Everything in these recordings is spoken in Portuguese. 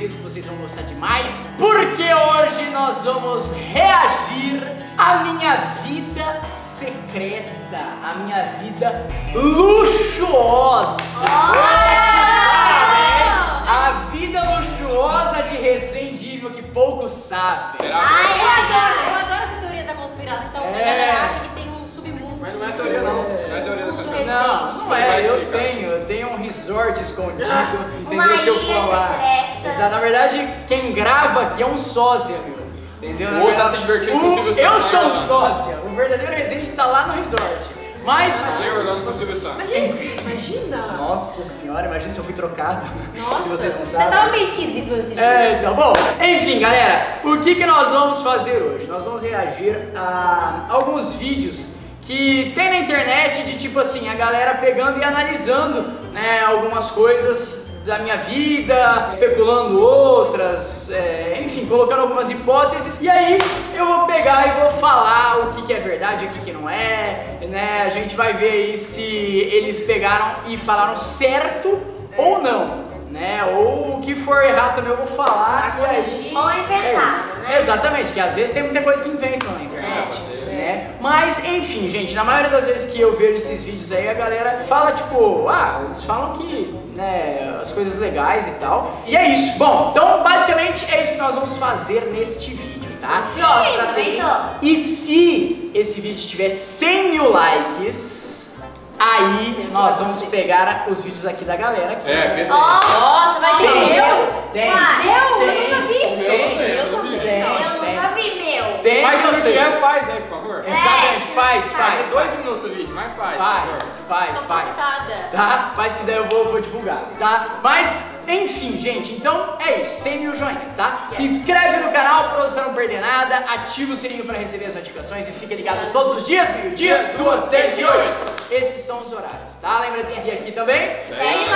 certeza que vocês vão gostar demais, porque hoje nós vamos reagir à minha vida secreta, à minha vida luxuosa. A vida luxuosa de Resendível que poucos sabem. Eu adoro essa teoria da conspiração. A galera acha que tem um submundo. Mas não é teoria não. Não é teoria da conspiração. Não é, eu tenho um resort escondido, entendeu? Que eu vou lá. Exato, na verdade, quem grava aqui é um sósia, meu. Entendeu? O outro tá se divertindo com o Silvio Santos. Eu sou um sósia, o verdadeiro Resende tá lá no resort. Mas. Jogando com o Silvio Santos. Imagina! Nossa senhora, imagina se eu fui trocado. Nossa, que vocês não você sabem. tava meio esquisito esses dias. Então, bom. Enfim, galera, o que nós vamos fazer hoje? Nós vamos reagir a alguns vídeos que tem na internet de tipo assim, a galera pegando e analisando, né, algumas coisas da minha vida, especulando outras, enfim, colocando algumas hipóteses. E aí eu vou pegar e vou falar o que é verdade e o que não é, né? A gente vai ver aí se eles pegaram e falaram certo ou não, né? Ou o que for errado também eu vou falar. Ou inventado, né? Exatamente, que às vezes tem muita coisa que inventam na internet. Mas enfim, gente, na maioria das vezes que eu vejo esses vídeos aí, a galera fala tipo, eles falam que, né, as coisas legais e tal. E é isso. Bom, então basicamente é isso que nós vamos fazer neste vídeo, tá? E se esse vídeo tiver 100 mil likes, aí nós vamos pegar os vídeos aqui da galera aqui. Perfeito. Nossa, vai ter meu? Tem. Eu nunca vi. Eu nunca vi meu. Tem. Mas se você. você tiver, faz aí, por favor. Exatamente, faz. 2 minutos o vídeo, mas faz. Faz. Tá? Faz que daí eu vou divulgar, tá? Mas, enfim, gente, então é isso, 100 mil joinhas, tá? Se inscreve no canal pra você não perder nada, ativa o sininho pra receber as notificações e fica ligado todos os dias, meio-dia, 2, 6 e 8. Esses são os horários, tá? Lembra de seguir aqui também? Segue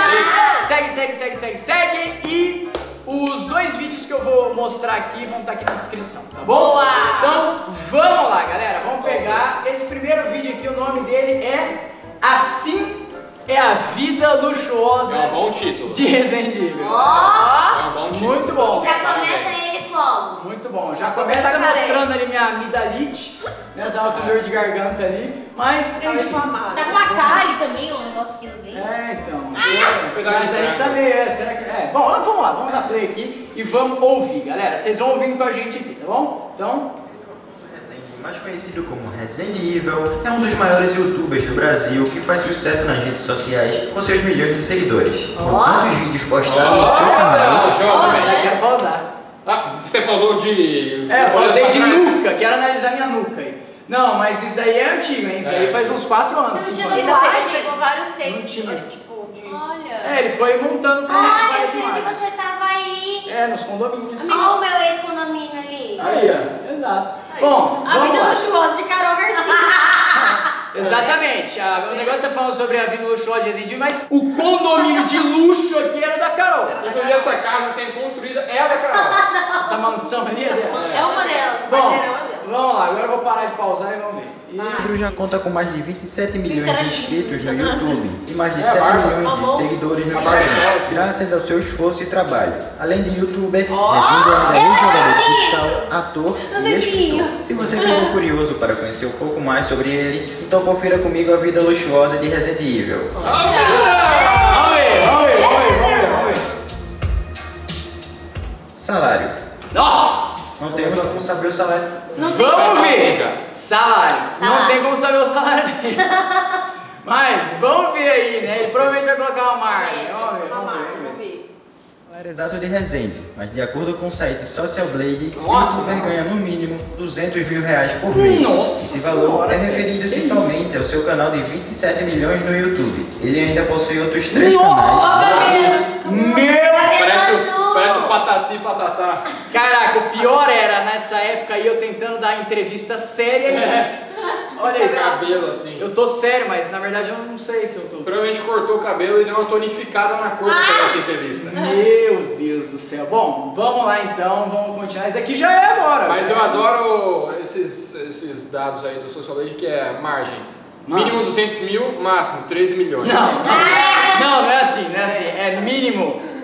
lá. Segue e os 2 vídeos que eu vou mostrar aqui vão estar aqui na descrição, tá bom? Boa! Então, vamos lá, galera, vamos pegar esse primeiro vídeo aqui, o nome dele é Assim é a Vida Luxuosa É um bom título. de Resendível. É um bom título. Muito bom. Já começa ele como? Muito bom, já começa mostrando ali minha amidalite, né? Eu tava com dor de garganta ali, mas enfim. Tá com a cárie também, um negócio aqui no meio. Então. Cuidado Mas aí tá meio, será que. Bom, vamos lá, vamos dar play aqui e vamos ouvir, galera. Vocês vão ouvindo com a gente aqui, tá bom? Então. Mais conhecido como Resendível, é um dos maiores youtubers do Brasil que faz sucesso nas redes sociais com seus milhões de seguidores. Com tantos vídeos postados no seu canal. Já quero pausar. Você pausou de... Eu pausei de nuca, quero analisar minha nuca aí. Não, mas isso daí é antigo, hein? Isso daí faz uns 4 anos. Você não 5 tinha anos. Ele pegou vários takes. Não tinha. Tipo, de... Olha. Ele foi montando com Olha, várias eu vi que imagens. você tava aí. Nos condomínios. Olha o meu ex-condomínio ali. Aí, exato. Bom, A vamos vida lá. luxuosa de Carol Garcia. Exatamente. O negócio é falando sobre a vida luxuosa de Resendível, mas o condomínio de luxo aqui era o da Carol. Inclusive essa casa sendo construída é a da Carol. Essa mansão ali é dela. É uma delas. Bom, vamos lá, agora eu vou parar de pausar e vamos ver. Pedro já conta com mais de 27 milhões de inscritos no YouTube e mais de 7 milhões de seguidores no Instagram, graças ao seu esforço e trabalho. Além de youtuber, Resende ainda é jogador de futsal, ator e escritor. Se você ficou curioso para conhecer um pouco mais sobre ele, então confira comigo a vida luxuosa de Resendível. Vamos ver. Salário. Nossa! Não temos como saber o salário. Vamos ver! Salário. Não tem como saber o salário dele. Mas vamos ver aí, né? Ele provavelmente vai colocar uma marca. Vamos ver. O salário exato de Resende, mas de acordo com o site Social Blade, o youtuber ganha no mínimo 200 mil reais por mês. Esse valor é referido-se somente ao seu canal de 27 milhões no YouTube. Ele ainda possui outros 3 canais. Parece o Patati Patatá. Caraca, o pior era nessa época aí eu tentando dar entrevista séria. Olha isso. Cabelo assim. Eu tô sério, mas na verdade eu não sei se eu tô. Provavelmente cortou o cabelo e deu uma tonificada na cor pra essa entrevista. Meu Deus do céu. Bom, vamos lá então, vamos continuar. Isso aqui já é agora. Mas eu adoro esses dados aí do Social Blade, que é margem. Mínimo 200 mil, máximo 13 milhões. Não é assim, É mínimo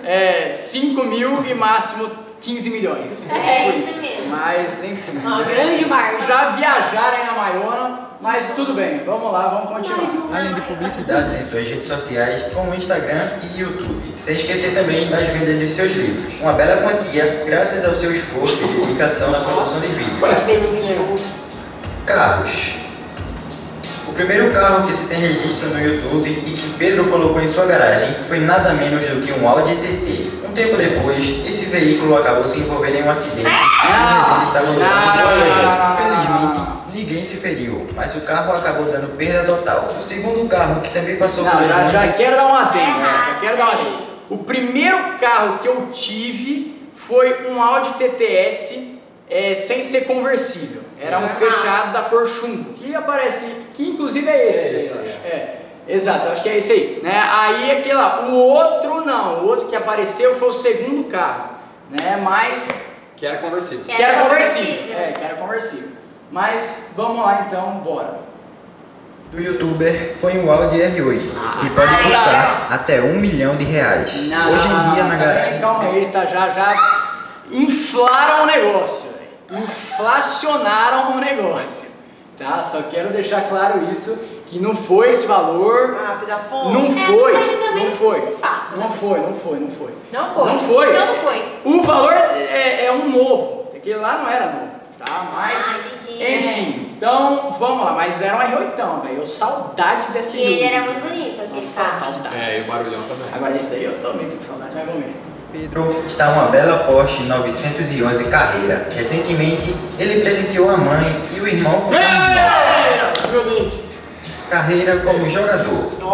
5 mil e máximo 15 milhões. É isso mesmo. Mas enfim. Uma grande margem. Já viajaram aí na Maiona, mas tudo bem, vamos lá, vamos continuar. Além de publicidades em suas redes sociais, como Instagram e YouTube. Sem esquecer também das vendas de seus livros. Uma bela quantia, graças ao seu esforço e dedicação na produção de vídeos. Carros. O primeiro carro que se tem registro no YouTube e que Pedro colocou em sua garagem foi nada menos do que um Audi TT. Um tempo depois, esse veículo acabou se envolvendo em um acidente e o Rezende estava lutando com passageiros. Infelizmente, ninguém se feriu, mas o carro acabou dando perda total. O segundo carro, que também passou por Já quero dar um adendo, já quero dar um adendo. O primeiro carro que eu tive foi um Audi TTS sem ser conversível. Era um fechado da cor chumbo, que aparece, que inclusive é esse. Exato, acho que é esse aí, né? Aí aquele lá, o outro que apareceu foi o segundo carro, né? Mas Que era conversível. que era conversível. Mas vamos lá então, bora. Do youtuber foi um Audi R8, que pode custar até R$1 milhão. Hoje em dia na garagem. Calma aí, tá? Já inflaram o negócio, velho. Inflacionaram o negócio, tá? Só quero deixar claro isso. Que não foi esse valor. Da fonte. Não foi. Não foi. Então não foi. O valor é um novo. Aquele lá não era novo, tá? Mas, entendi. enfim. Então, vamos lá. Mas era um R8, velho. Saudades desse E ele era muito bonito, aquele Nossa, carro. saudades. E o barulhão também. Agora esse daí eu também tô com saudade, mas vamos ver. Pedro está uma bela Porsche 911 Carreira. Recentemente, ele presenteou a mãe e o irmão com carreira como jogador. Com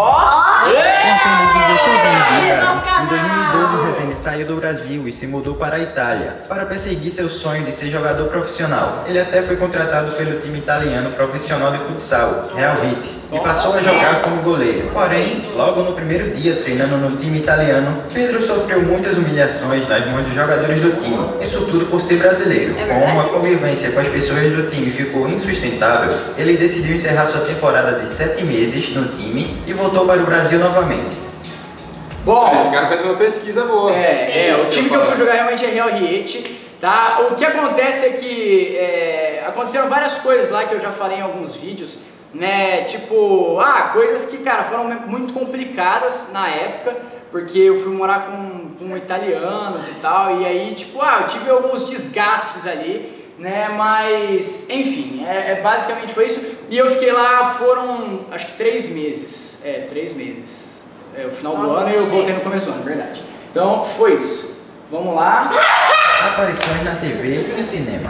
apenas 16 anos de idade, em 2012 Rezende saiu do Brasil e se mudou para a Itália para perseguir seu sonho de ser jogador profissional. Ele até foi contratado pelo time italiano profissional de futsal, Real Vite, e passou a jogar como goleiro. Porém, logo no primeiro dia treinando no time italiano, Pedro sofreu muitas humilhações nas mãos dos jogadores do time. Isso tudo por ser brasileiro. Como a convivência com as pessoas do time ficou insustentável, ele decidiu encerrar sua temporada de 7 meses no time e voltou para o Brasil novamente. Bom, Esse cara fez uma pesquisa boa. o time que eu fui jogar realmente é Real Riete, tá? O que acontece é que aconteceram várias coisas lá que eu já falei em alguns vídeos, né? Tipo, coisas que, cara, foram muito complicadas na época, porque eu fui morar com italianos e tal, e aí, tipo, eu tive alguns desgastes ali, né? Mas, enfim, basicamente foi isso. E eu fiquei lá, foram, acho que 3 meses. 3 meses. O final do ano e eu voltei no começo do ano, verdade. Então, foi isso. Vamos lá. Aparições na TV e cinema.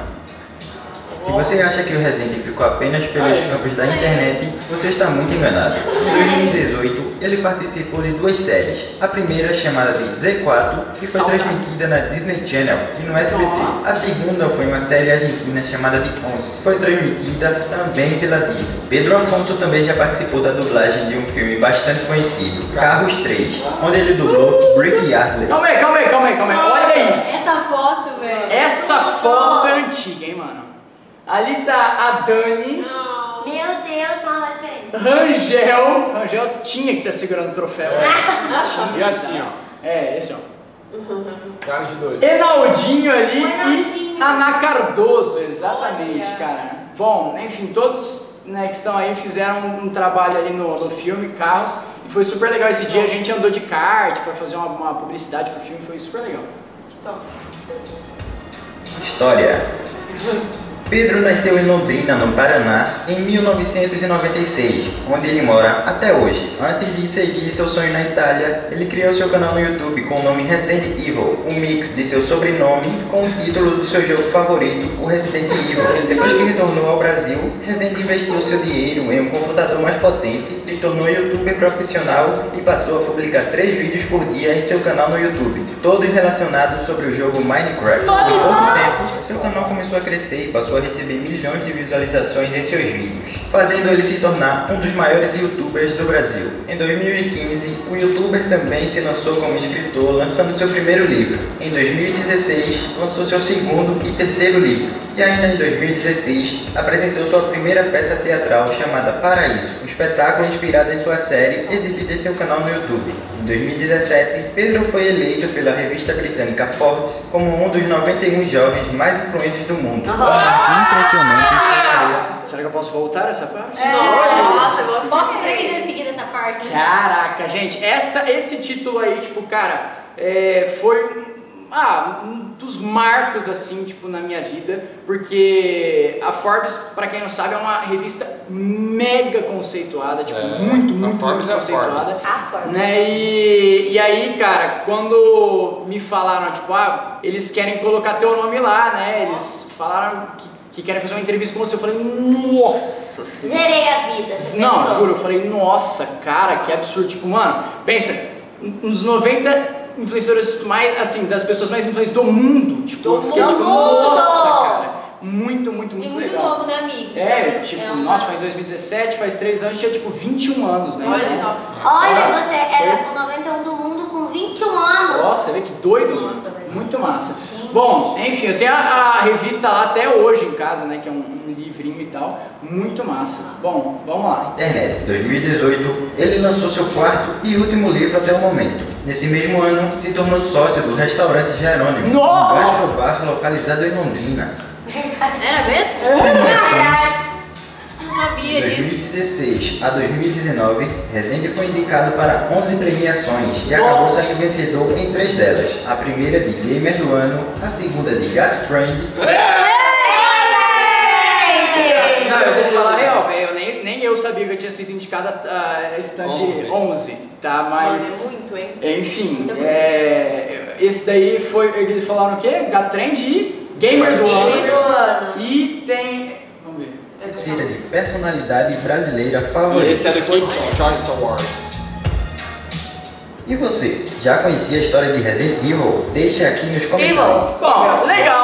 Se você acha que o Rezende ficou apenas pelos campos da internet, você está muito enganado. Em 2018, ele participou de 2 séries. A primeira, chamada de Z4, que foi transmitida na Disney Channel e no SBT. A segunda foi uma série argentina chamada de Once, foi transmitida também pela Disney. Pedro Afonso também já participou da dublagem de um filme bastante conhecido, Carros 3, onde ele dublou Brick Yardley. Calma aí. Olha isso. Essa foto, velho. Essa foto é antiga, hein, mano. Ali tá a Dani. Meu Deus, maldade, velho. Rangel tinha que estar segurando o troféu. E assim, ó. Esse ó. Cara de doido. Enaldinho ali Enaldinho. e Ana Cardoso, exatamente, cara. Bom, enfim, todos, né, que estão aí fizeram um trabalho ali no filme Carros e foi super legal esse dia. A gente andou de kart para fazer uma publicidade pro filme, foi super legal. História. Pedro nasceu em Londrina, no Paraná, em 1996, onde ele mora até hoje. Antes de seguir seu sonho na Itália, ele criou seu canal no YouTube com o nome Resident Evil, um mix de seu sobrenome com o título do seu jogo favorito, o Resident Evil. Depois que retornou ao Brasil, Rezende investiu seu dinheiro em um computador mais potente, se tornou youtuber profissional e passou a publicar 3 vídeos por dia em seu canal no YouTube, todos relacionados sobre o jogo Minecraft. Em pouco tempo, seu canal começou a crescer e passou a receber milhões de visualizações em seus vídeos, fazendo ele se tornar um dos maiores youtubers do Brasil. Em 2015, o youtuber também se lançou como escritor, lançando seu primeiro livro. Em 2016, lançou seu segundo e terceiro livro. E ainda em 2016, apresentou sua primeira peça teatral chamada Paraíso, um espetáculo inspirado em sua série, exibida em seu canal no YouTube. Em 2017, Pedro foi eleito pela revista britânica Forbes como um dos 91 jovens mais influentes do mundo. Impressionante. Será que eu posso voltar essa parte? Nossa, eu posso 3 vezes seguida essa parte. Caraca, gente, esse título aí, tipo, cara, foi um dos marcos, assim, tipo, na minha vida, porque a Forbes, pra quem não sabe, é uma revista mega conceituada, tipo, muito conceituada. Né? E aí, cara, quando me falaram, tipo, eles querem colocar teu nome lá, né, eles falaram que querem fazer uma entrevista com você, eu falei, nossa. Zerei a vida. Não, juro, eu falei, nossa, cara, que absurdo. Tipo, mano, pensa, uns 90 influenciadores mais, assim, das pessoas mais influentes do mundo. Tipo, eu fiquei tipo, nossa, cara, muito legal. E muito novo, né, amigo? Nossa, foi em 2017, faz 3 anos, tinha tipo 21 anos, né? Olha só. Olha, você era o 91 do mundo com 21 anos. Nossa, vê que doido. Nossa, muito massa. Gente. Bom, enfim, eu tenho a revista lá até hoje em casa, né, que é um livrinho e tal, muito massa. Bom, vamos lá. Internet, 2018, ele lançou seu quarto e último livro até o momento. Nesse mesmo ano, se tornou sócio do restaurante Jerônimo, um gastrobar localizado em Londrina. Era mesmo? Não sabia De 2016 a 2019, Resende foi indicado para 11 premiações e acabou sendo vencedor em 3 delas. A primeira de Gamer do Ano, a segunda de Got Trend. Não, eu vou falar real, velho, nem eu sabia que eu tinha sido indicada a stand 11, tá? Mas... muito, hein? Enfim, esse daí foi, eles falaram o quê? Got Trend e Gamer do Ano. E tem... Vamos ver. Terceira de personalidade brasileira favorita. Esse é do Critics' Choice Awards. E você, já conhecia a história de Resident Evil? Deixa aqui nos comentários. Bom,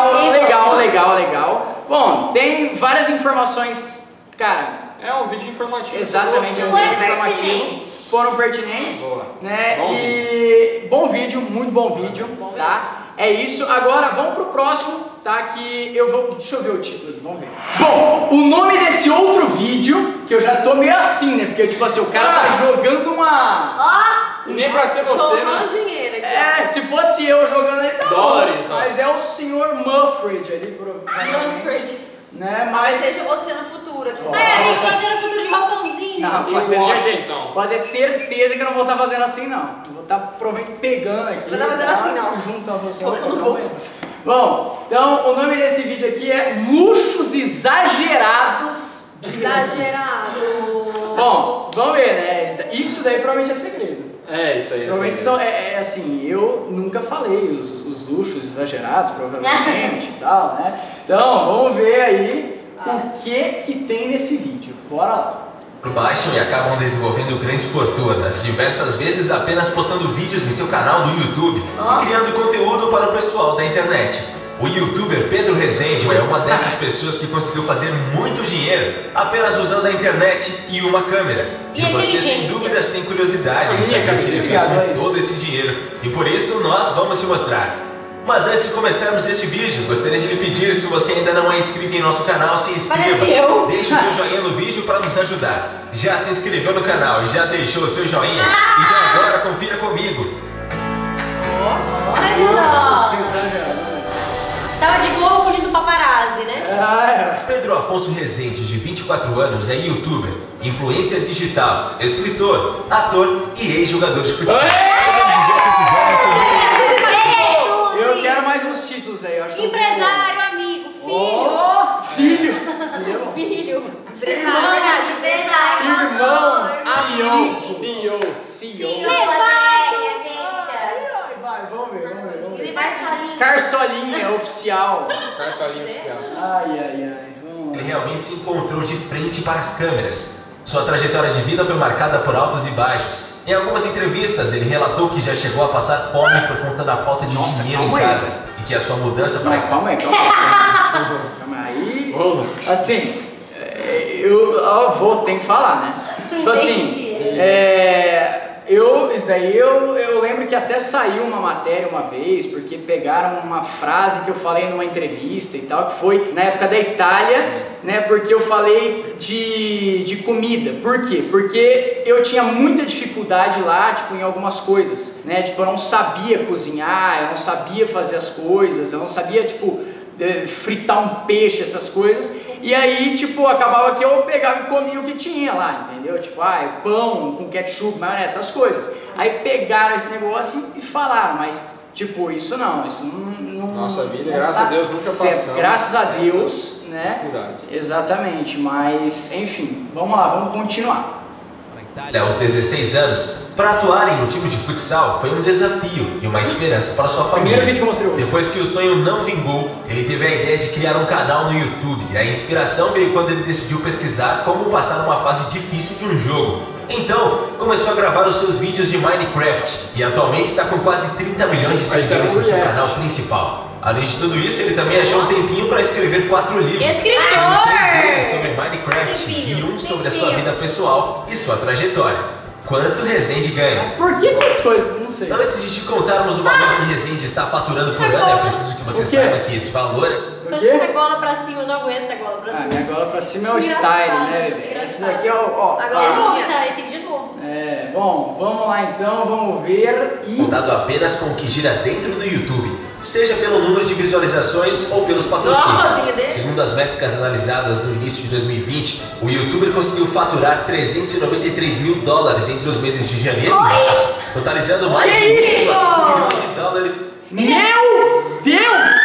legal. Bom, tem várias informações, cara. É um vídeo informativo. Exatamente, é um vídeo informativo. Foram pertinentes, né? E bom vídeo, muito bom vídeo, tá? É isso. Agora vamos pro próximo, tá? Que eu vou... Deixa eu ver o título aqui, vamos ver. Bom, o nome desse outro vídeo, que eu já tô meio assim, né? Porque, tipo assim, o cara tá jogando uma... Nem pra ser você, né? Dinheiro aqui. Se fosse eu jogando ali, tá dólares, bom. Mas é o Sr. Muffred ali, provavelmente. Né? Mas... Seja você no futuro aqui. Você no futuro de roupãozinho. Não, pode ter certeza que eu não vou estar fazendo assim, não. Eu vou estar provavelmente pegando aqui. Você não vai fazendo assim, não. Junto a você. Bom, então o nome desse vídeo aqui é Luxos Exagerados. Exagerado. Bom, vamos ver, né? Isso daí provavelmente é segredo. Isso aí. Provavelmente são, assim, eu nunca falei os luxos exagerados, provavelmente e tal, né? Então, vamos ver aí o que tem nesse vídeo. Bora lá. Baixam e acabam desenvolvendo grandes fortunas, diversas vezes apenas postando vídeos em seu canal do YouTube e criando conteúdo para o pessoal da internet. O youtuber Pedro Resende é uma dessas pessoas que conseguiu fazer muito dinheiro apenas usando a internet e uma câmera. E você sem dúvidas tem curiosidade em saber o que ele fez com todo esse dinheiro, e por isso nós vamos te mostrar. Mas antes de começarmos este vídeo, gostaria de lhe pedir, se você ainda não é inscrito em nosso canal, se inscreva. Deixe o seu joinha no vídeo para nos ajudar. Já se inscreveu no canal e já deixou o seu joinha? Então agora confira comigo. Tava de boa fugindo do paparazzi, né? Pedro Afonso Resende, de 24 anos, é youtuber, influencer digital, escritor, ator e ex-jogador de futsal. Podemos dizer que esse jovem foi muito... Eu quero mais uns títulos aí, eu acho que empresário, amigo, filho. Filho. Empresário. Irmão. CEO. Vai, vamos ver. Carçolinha oficial. Ai. Ele realmente se encontrou de frente para as câmeras. Sua trajetória de vida foi marcada por altos e baixos. Em algumas entrevistas, ele relatou que já chegou a passar fome por conta da falta de dinheiro em casa e que a sua mudança para... Calma aí. Assim, eu tenho que falar, né? Tipo assim, Isso daí eu lembro que até saiu uma matéria uma vez, porque pegaram uma frase que eu falei numa entrevista e tal, que foi na época da Itália, né? Porque eu falei de comida. Por quê? Porque eu tinha muita dificuldade lá, tipo, em algumas coisas, né? Tipo, eu não sabia cozinhar, eu não sabia fazer as coisas, eu não sabia, tipo, fritar um peixe, essas coisas. E aí, tipo, acabava que eu pegava e comia o que tinha lá, entendeu? Tipo, pão com ketchup, maionese, essas coisas. Aí pegaram esse negócio e falaram, mas, tipo, isso não. Nossa vida, graças a Deus, nunca passamos. Graças a Deus, né? Exatamente, mas, enfim, vamos lá, vamos continuar. Aos 16 anos, para atuar em um time de futsal foi um desafio e uma esperança para sua família. Depois que o sonho não vingou, ele teve a ideia de criar um canal no YouTube. E a inspiração veio quando ele decidiu pesquisar como passar uma fase difícil de um jogo. Então, começou a gravar os seus vídeos de Minecraft e atualmente está com quase 30 milhões de seguidores em seu canal principal. Além de tudo isso, ele também achou um tempinho para escrever 4 livros, sendo 3 deles sobre Minecraft e um sobre a sua vida pessoal e sua trajetória. Quanto Resende ganha? Por que as coisas? Não sei. Antes de te contarmos o valor que Resende está faturando por ano, é preciso que você saiba que esse valor O quê? Minha gola pra cima, eu não aguento essa gola pra cima. Minha gola pra cima é o style, né, bebê? Esse daqui é o... Agora esse de novo. Bom, vamos lá então, vamos ver e... Contado apenas com o que gira dentro do YouTube, seja pelo número de visualizações ou pelos patrocínios. Segundo as métricas analisadas no início de 2020, o YouTuber conseguiu faturar $393 mil entre os meses de janeiro e março, totalizando mais de 1,5 milhões de dólares. Meu Deus!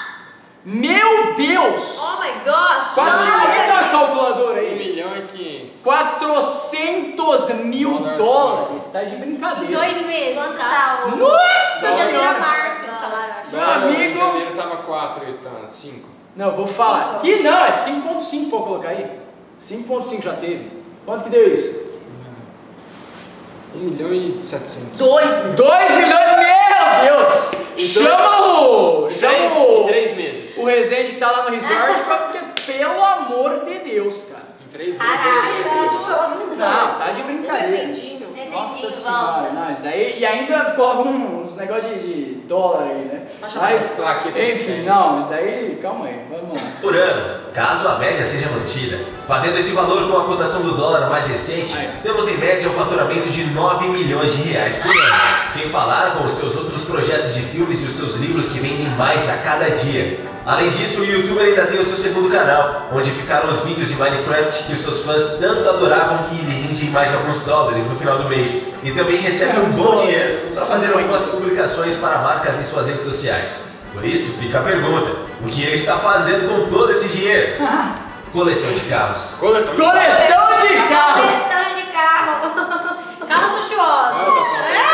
Meu Deus! Oh my gosh! Alguém tem uma calculadora aí? 1 milhão e 500. 400 mil dólares. Tá de brincadeira. 2 meses. Quanto tá o... Nossa Janeiro a senhora! março, o salário, acho. Meu amigo... Em janeiro tava 4 e tanto, 5. Não, vou falar. Que não, é 5.5 pra colocar aí. 5.5 já teve. Quanto que deu isso? 1 milhão e 700. 2 milhões, meu Deus! Chama o... 3 meses. O Resende que tá lá no resort, porque, pelo amor de Deus, cara. Em 3 meses. Não, tá de brincadeira. Nossa senhora, não, isso daí. E ainda coloca uns negócios de dólar aí, né? Mas, enfim, não, isso daí, calma aí, vamos lá. Por ano, caso a média seja mantida, fazendo esse valor com a cotação do dólar mais recente, temos em média um faturamento de 9 milhões de reais por ano. Sem falar com os seus outros projetos de filmes e os seus livros que vendem mais a cada dia. Além disso, o YouTuber ainda tem o seu segundo canal, onde ficaram os vídeos de Minecraft que os seus fãs tanto adoravam que lhe rendem mais alguns dólares no final do mês. E também recebe um bom dinheiro para fazer algumas publicações para marcas em suas redes sociais. Por isso, fica a pergunta, o que ele está fazendo com todo esse dinheiro? Coleção de carros. Coleção de carros! Coleção de carro. Carros luxuosos.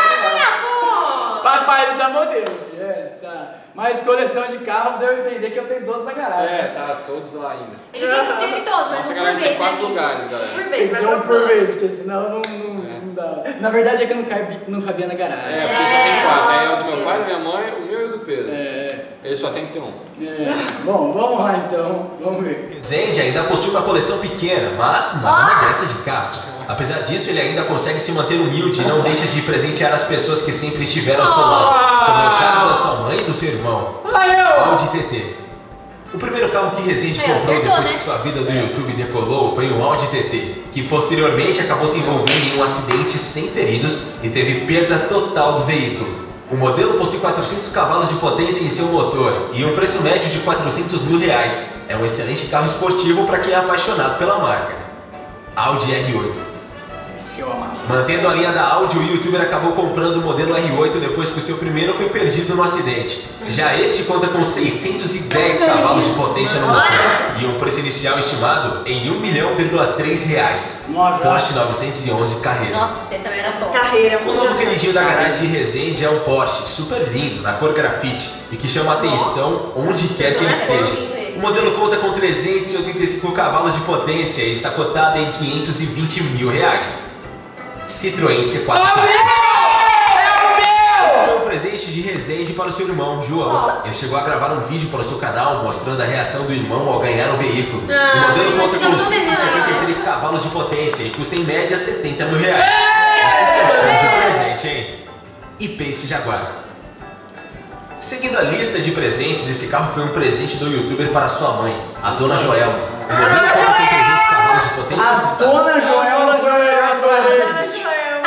Papai ele tá modelo, tá. Mas coleção de carro deu a entender que eu tenho todos na garagem. Tá todos lá ainda. Ele teve todos, mas Nossa um por garagem vez, tem 4 né? lugares, galera. Tem que ser um por vez, porque senão não dá. Na verdade é que não cabia na garagem. Porque só tem 4. Aí é o do meu pai, da minha mãe, o meu e o do Pedro. Ele só tem que ter um. Bom, vamos lá então, vamos ver. Resende ainda possui uma coleção pequena, mas nada modesta de carros. Apesar disso, ele ainda consegue se manter humilde e não deixa de presentear as pessoas que sempre estiveram ao seu lado, como é o caso da sua mãe e do seu irmão. Audi TT. O primeiro carro que Resende comprou depois que sua vida do YouTube decolou foi um Audi TT, que posteriormente acabou se envolvendo em um acidente sem feridos e teve perda total do veículo. O modelo possui 400 cavalos de potência em seu motor e um preço médio de R$400 mil. É um excelente carro esportivo para quem é apaixonado pela marca. Audi R8. Mantendo a linha da Audi, o YouTuber acabou comprando o modelo R8 depois que o seu primeiro foi perdido no acidente. Já este conta com 610 cavalos de potência no motor e um preço inicial estimado em R$1,3 milhão. Porsche 911 Carreira. Nossa, você também era só. Carreira. O novo queridinho da garagem de Resende é um Porsche super lindo, na cor grafite, e que chama a atenção onde quer que ele esteja. O modelo conta com 385 cavalos de potência e está cotado em R$520 mil. Citroën C4 Cactus. Esse foi um presente de Resende para o seu irmão, João. Ele chegou a gravar um vídeo para o seu canal mostrando a reação do irmão ao ganhar o veículo. O modelo conta com 173 cavalos de potência e custa em média R$70 mil. Isso que eu chamo de presente, hein? E Pace Jaguar. Seguindo a lista de presentes, esse carro foi um presente do youtuber para sua mãe, a Dona Joelma. O modelo conta com 300 cavalos de potência. A Dona Joelma foi a melhor frase. Dona Joelma.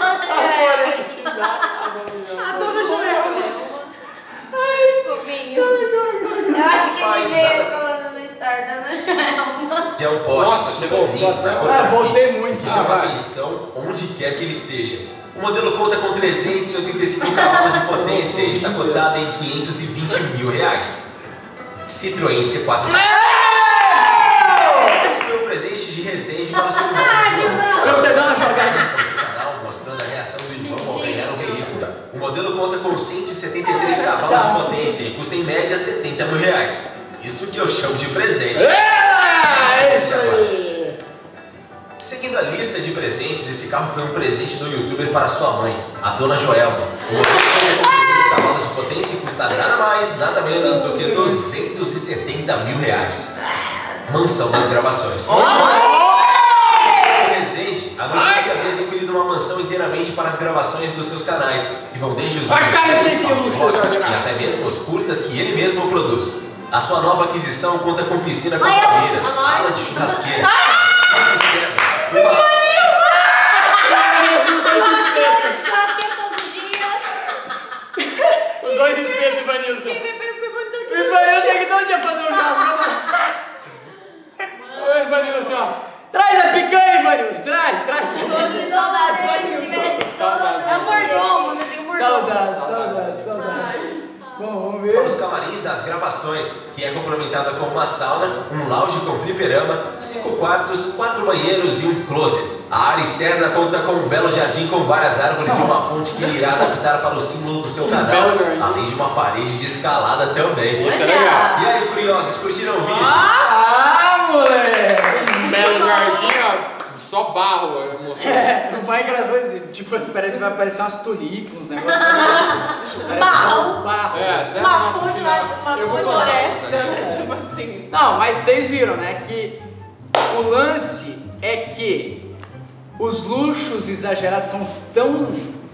A Dona Joelma. Fofinho. Eu acho que ele veio falando no story da Dona Joelma. É um poste super lindo na cor voltei grafite, muito, que chama atenção onde quer que ele esteja. O modelo conta com 385 cavalos de potência e está cotado em R$520 mil. Citroën C4. Esse foi um presente de Resende para o seu irmão. Eu sei dar uma jogada. Canal mostrando a reação do irmão ao ganhar o veículo. O modelo conta com 173 cavalos de potência e custa em média R$70 mil. Isso que eu chamo de presente. Isso aí. Seguindo a lista de presentes, esse carro foi um presente do youtuber para sua mãe, a Dona Joelma. O modelo conta com 300 cavalos de potência e custa nada mais, nada menos do que R$270 mil. Mansão das gravações. O Resende anunciou que havia adquirido uma mansão inteiramente para as gravações dos seus canais, que vão desde os vídeos aos vlogs e até mesmo os curtas que ele mesmo produz. A sua nova aquisição conta com piscina com palmeiras, sala de churrasqueira, sistema, Churrasqueiro todos os dias. Os dois espetos, Ivanilson. Ivanilson tem que todo dia fazer um churrasco. Oi, Ivanilson, ó. Traz a picanha, Ivanilson. Traz. Saudades, saudades. É um mordomo, não tem um mordomo. Saudades. Bom, vamos ver. Para os camarins das gravações, que é complementada com uma sauna, um lounge com fliperama, 5 quartos, 4 banheiros e um closet. A área externa conta com um belo jardim com várias árvores e uma fonte que ele irá adaptar para o símbolo do seu canal, além de uma parede de escalada também. Isso é legal. E aí, curiosos, curtiram o vídeo? Moleque! Um belo jardim, ó, só barro, eu mostrei. O pai gravou esse, tipo, parece que vai aparecer umas tulipas, uns negócios. Barro. Até Uma nossa, fonte, final. uma Eu vou fonte colocar Floresta, isso aí. né? Tipo assim. Não, mas vocês viram, né, que o lance é que os luxos exagerados são tão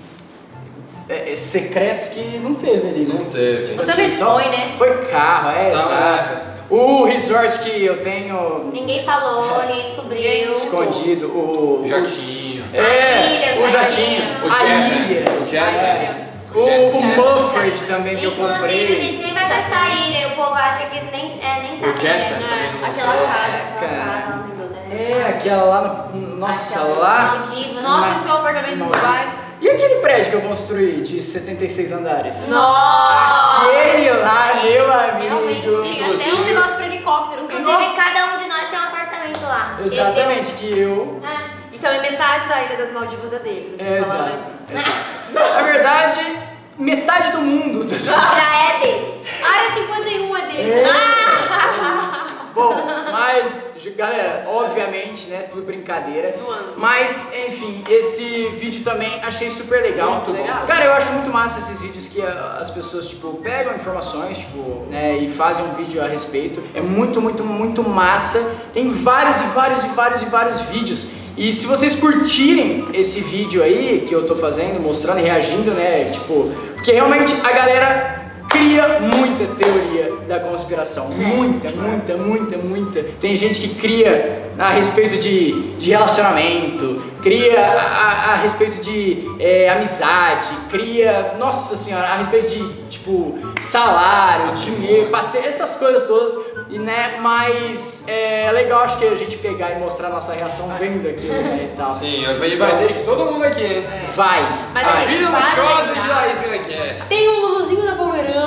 secretos que não teve ali, né? Não teve. Tipo Você não expõe, só né? Foi carro, exato. O resort que eu tenho Ninguém falou, ninguém descobriu. escondido, o Jatinho. É, A o ilha, jatinho, o a jet, ilha, o jet. o Mufford também que eu Inclusive, a comprei. gente nem vai pra essa ilha e o povo acha que nem sabe. O jet, né? né? Também não Aquela mostrou. casa, Cara. não lembrou, né? É, aquela lá, nossa, Aquela lá. Maldivas. Nossa, esse é o apartamento do Dubai. E aquele prédio que eu construí de 76 andares? Nossa! Aquele lá, meu amigo. Realmente, tem até um negócio pra helicóptero. Inclusive, cada um de nós tem um apartamento lá. Exatamente, que eu. E também metade da Ilha das Maldivas é dele. Exato. Na verdade, metade do mundo. Já é dele. Área 51 é dele. Bom, mas, galera, obviamente, né, tudo brincadeira. Zoando. Mas, enfim, esse vídeo também achei super legal. Muito legal. Cara, eu acho muito massa esses vídeos que as pessoas, tipo, pegam informações, tipo, né, e fazem um vídeo a respeito. É muito massa. Tem vários vídeos. E se vocês curtirem esse vídeo aí que eu tô fazendo, mostrando e reagindo, né, tipo, porque realmente a galera cria muita teoria da conspiração, muita. Tem gente que cria a respeito de relacionamento, cria a respeito de amizade, cria, nossa senhora, a respeito de, tipo, salário, dinheiro, essas coisas todas, e, né, mas é legal, acho que a gente pegar e mostrar a nossa reação vendo aquilo, né, e tal. Sim, vai ter de todo mundo aqui, né? Vai. Mas A a vida gente vai luxuosa de lembrar. Laís Milanquete. Tem um Luluzinho da Pomerânia.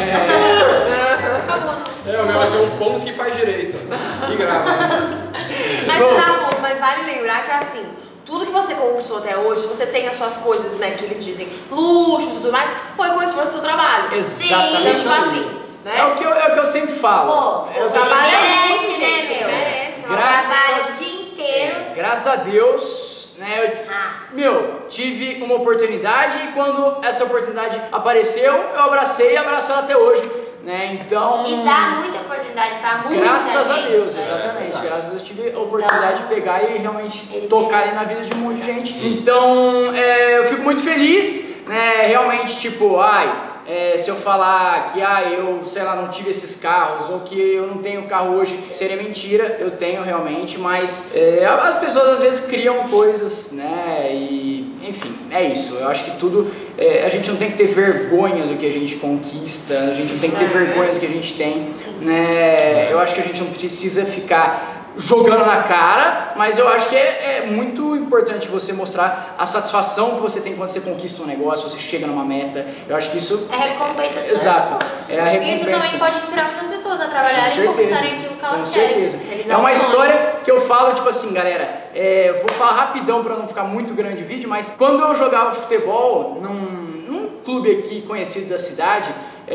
O meu vai ser um Pons que faz direito. E grava. Mas tá bom, mas vale lembrar que assim, tudo que você conquistou até hoje, você tem as suas coisas, né, que eles dizem luxos e tudo mais, foi com o esforço do seu trabalho. Exatamente. Então, tipo assim, né? É o que eu sempre falo. Pô, É o o que eu sempre trabalho falo. é muito, esse, né, gente, meu? merece. Trabalho o dia inteiro. Graças a Deus, né, tive uma oportunidade e quando essa oportunidade apareceu, eu abracei e abraço ela até hoje, né, então... E dá muita oportunidade oportunidade pra muita Graças a gente. Deus, exatamente. Graças a Deus eu tive a oportunidade de pegar e realmente tocar ali na vida de um monte de gente. Então, eu fico muito feliz, né? Realmente, tipo, se eu falar que eu, sei lá, não tive esses carros ou que eu não tenho carro hoje, seria mentira, eu tenho realmente, mas as pessoas às vezes criam coisas, né, e enfim, é isso. Eu acho que tudo, a gente não tem que ter vergonha do que a gente conquista, a gente não tem que ter vergonha do que a gente tem, né, eu acho que a gente não precisa ficar jogando na cara, mas eu acho que é muito importante você mostrar a satisfação que você tem quando você conquista um negócio, você chega numa meta. Eu acho que isso... É recompensa do Exato, é a recompensa. Isso também pode inspirar muitas pessoas a trabalharem e conquistarem aquilo que elas querem. Com certeza. É uma história que eu falo, tipo assim, galera, vou falar rapidão pra não ficar muito grande o vídeo, mas quando eu jogava futebol num clube aqui conhecido da cidade,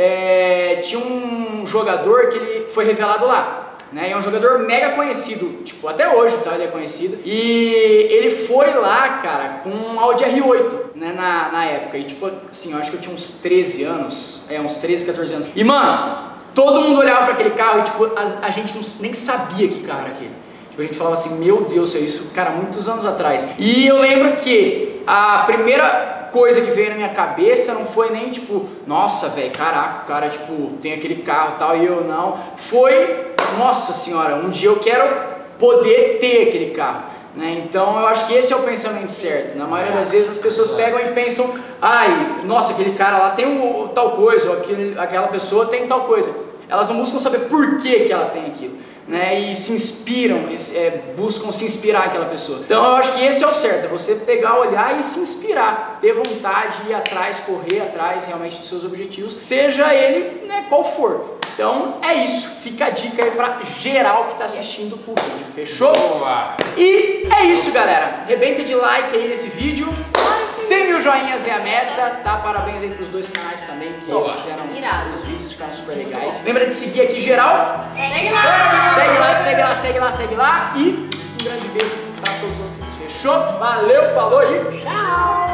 tinha um jogador que ele foi revelado lá. Né, é um jogador mega conhecido, tipo, até hoje, tá, ele é conhecido. E ele foi lá, cara, com um Audi R8, né, na época. E tipo, assim, eu acho que eu tinha uns 13 anos, uns 13, 14 anos. E, mano, todo mundo olhava pra aquele carro e, tipo, a gente nem sabia que carro era aquele. Tipo, a gente falava assim, meu Deus, é isso, cara, muitos anos atrás. E eu lembro que a primeira coisa que veio na minha cabeça não foi nem tipo, nossa, velho, caraca, o cara, tipo, tem aquele carro e tal, e eu não. Foi, nossa senhora, um dia eu quero poder ter aquele carro, né? Então eu acho que esse é o pensamento certo. Na maioria das vezes as pessoas pegam e pensam, nossa, aquele cara lá tem tal coisa, ou aquela pessoa tem tal coisa. Elas não buscam saber por que ela tem aquilo, né? E se inspiram, buscam se inspirar naquela pessoa. Então eu acho que esse é o certo, é você pegar, olhar e se inspirar, ter vontade, ir atrás, correr atrás realmente dos seus objetivos, seja ele, né, qual for. Então é isso, fica a dica aí pra geral que tá assistindo o vídeo, fechou? Boa. E é isso, galera, arrebenta de like aí nesse vídeo, 100 mil joinhas é a meta, tá? Parabéns aí pros dois canais também que fizeram os vídeos, ficaram super legais. Lembra de seguir aqui geral? Segue lá! Segue lá e um grande beijo pra todos vocês, fechou? Valeu, falou e tchau!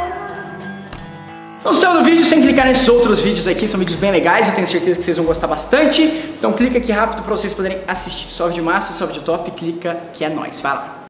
Não saiu do vídeo sem clicar nesses outros vídeos aqui, são vídeos bem legais, eu tenho certeza que vocês vão gostar bastante. Então clica aqui rápido pra vocês poderem assistir. Só vídeo massa, só vídeo top, clica que é nóis, vai lá!